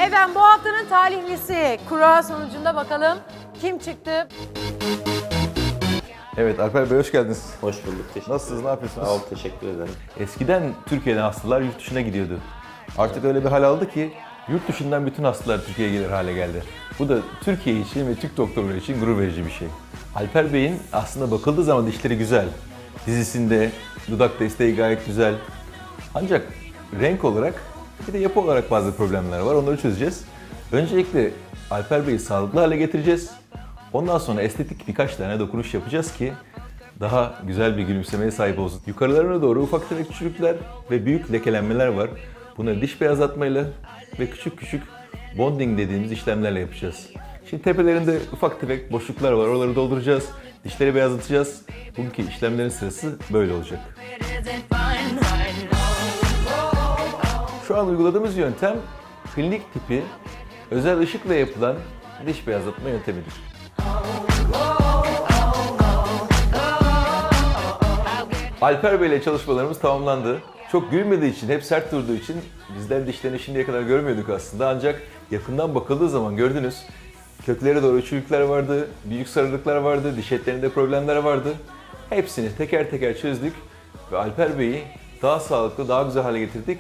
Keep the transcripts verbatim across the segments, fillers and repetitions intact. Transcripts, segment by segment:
Efendim bu haftanın talihlisi kura sonucunda bakalım kim çıktı? Evet Alper Bey hoş geldiniz. Hoş bulduk. Teşekkür Nasılsınız, ne yapıyorsunuz? Sağ ol, teşekkür ederim. Eskiden Türkiye'den hastalar yurt dışına gidiyordu. Artık öyle bir hal aldı ki yurt dışından bütün hastalar Türkiye'ye gelir hale geldi. Bu da Türkiye için ve Türk doktorları için gurur verici bir şey. Alper Bey'in aslında bakıldığı zaman dişleri güzel. Dizisinde dudak desteği gayet güzel. Ancak renk olarak bir de yapı olarak bazı problemler var. Onları çözeceğiz. Öncelikle Alper Bey'i sağlıklı hale getireceğiz. Ondan sonra estetik birkaç tane dokunuş yapacağız ki daha güzel bir gülümsemeye sahip olsun. Yukarılarına doğru ufak tefek çürükler ve büyük lekelenmeler var. Bunları diş beyazlatmayla ve küçük küçük bonding dediğimiz işlemlerle yapacağız. Şimdi tepelerinde ufak tefek boşluklar var. Oraları dolduracağız. Dişleri beyazlatacağız. Bugünkü işlemlerin sırası böyle olacak. Şu an uyguladığımız yöntem klinik tipi özel ışıkla yapılan diş beyazlatma yöntemidir. Alper Bey ile çalışmalarımız tamamlandı. Çok gülmediği için, hep sert durduğu için bizler dişlerini şimdiye kadar görmüyorduk aslında. Ancak yakından bakıldığı zaman gördünüz, köklere doğru çürükler vardı, büyük sarılıklar vardı, diş etlerinde problemler vardı. Hepsini teker teker çözdük ve Alper Bey'i daha sağlıklı, daha güzel hale getirdik.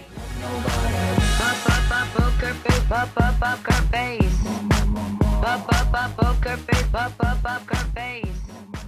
Poker face.